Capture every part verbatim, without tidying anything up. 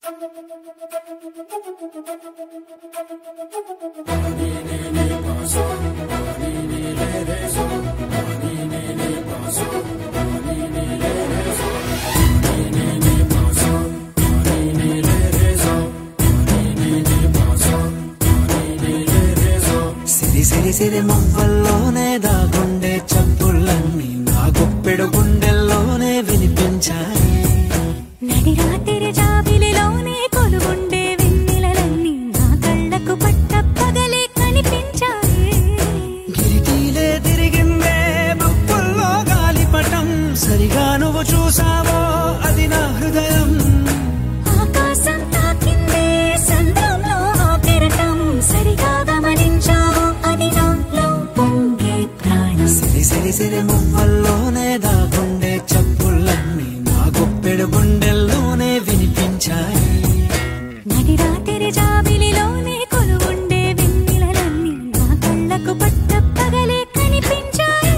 సిరి సిరి మువ్వల్లోనే దాగుండే చప్పుళ్ళన్నీ నా గుప్పెడు గుండెల్లోనే వినిపించాయి. నడి రాత్రి జాబిలిలోనే కొలుగుండే వెన్నెలలన్నీ నా కళ్ళకు పట్ట పగలే కనిపించాయి. గిరిటీలే తిరిగిందే బుక్కుల్లో గాలిపటం, సరిగా నువ్వు చూసావో అది నా హృదయం. ఆకాశం తాకిందే సంద్రంలో ఆ కెరటం, సరిగా గమనించావో అది నాలో పొంగే ప్రాణం. సిరి సిరి సిరి మువ్వల్లోనే దాగుండే చప్పుళ్ళన్నీ నా గుప్పెడు గుండెల్లోనే వినిపించాయి. నడి రాత్రి జాబిలిలోనే కొలుగుండే వెన్నెలలన్నీ నా కళ్ళకు పట్ట పగలే కనిపించాయి.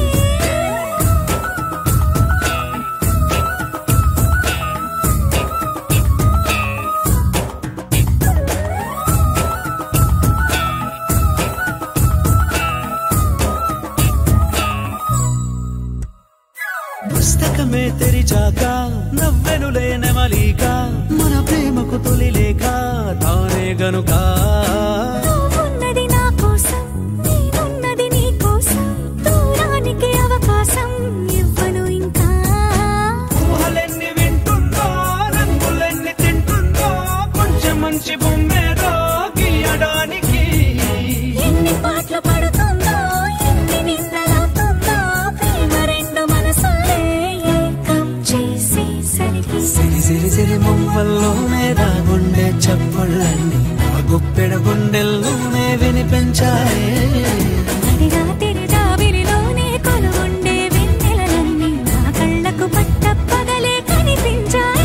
పుస్తకమే తెరిచాక నవ్వెనులే నెమలిక, మన ప్రేమకు తొలి లేక తానే గనుక. నువ్వున్నది నా కోసం, నేనున్నది నీ కోసం, దూరానికి అవకాశం ఇవ్వను ఇంకా. ఊహలెన్ని వింటుందో, రంగులెన్ని తింటుందో, కొంచెం మంచి బొమ్మేదో గీయడానికి. ఎన్ని పాటలు పడుతుందో, ఎన్ని నిందలవుతుందో, ప్రేమ రెండు మనసులే ఏకం చేసేసరికి. సిరి సిరి సిరి మువ్వల్లోనే దాగుండే చప్పుళ్ళన్నీ నా గుప్పెడు గుండెల్లోనే వినిపించాయి. నడి రాత్రి జాబిలిలోనే కొలుగుండే వెన్నెలలన్నీ నా కళ్ళకు పట్ట పగలే కనిపించాయి.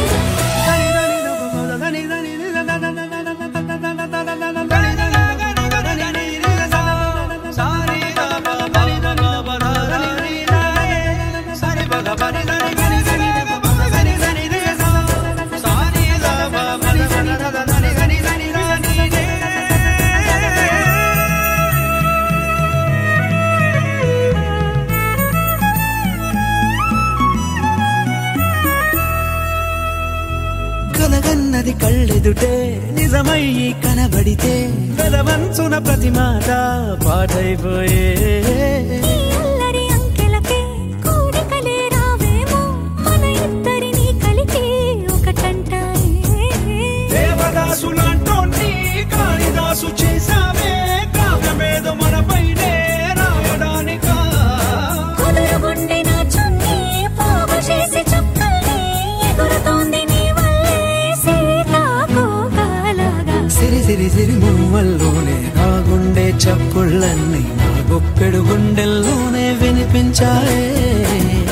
కలగన్నది కళ్ళెదుటే నిజమయ్యి కనబడితే, వెలవంచున ప్రతి మాట పాటైపోయే. ఈ అల్లరి అంకెలకే కోరికలే రావేమో, మన ఇద్దరిని కలిపి ఒకటంటాయే. దేవదాసులాంటోన్ని కాళిదాసు చేసావే, కావ్యమేదో మనపైనే రాయడానికా. కుదురుగుండె నా చున్నీ పోగు చేసి చుక్కల్ని ఎగురుతోంది నీ వల్లే సీతాకోకలాగా. సిరి సిరి సిరి మువ్వల్లోనే దాగుండే చప్పుళ్ళన్నీ నా గుప్పెడు గుండెల్లోనే వినిపించాయే.